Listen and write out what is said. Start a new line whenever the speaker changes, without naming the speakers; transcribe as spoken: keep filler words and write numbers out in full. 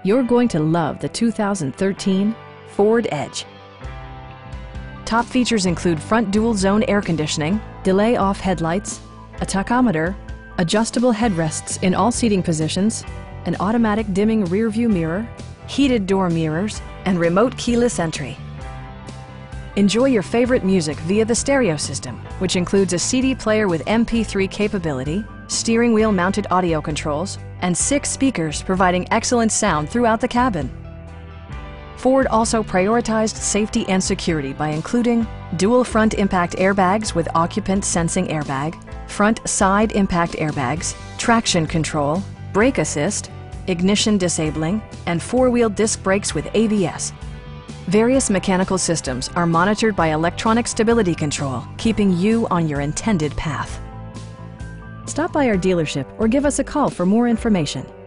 You're going to love the two thousand thirteen Ford Edge. Top features include front dual-zone air conditioning, delay-off headlights, a tachometer, adjustable headrests in all seating positions, an automatic dimming rear-view mirror, heated door mirrors, and remote keyless entry. Enjoy your favorite music via the stereo system, which includes a C D player with M P three capability, steering wheel mounted audio controls, and six speakers providing excellent sound throughout the cabin. Ford also prioritized safety and security by including dual front impact airbags with occupant sensing airbag, front side impact airbags, traction control, brake assist, ignition disabling, and four-wheel disc brakes with A B S. Various mechanical systems are monitored by electronic stability control, keeping you on your intended path. Stop by our dealership or give us a call for more information.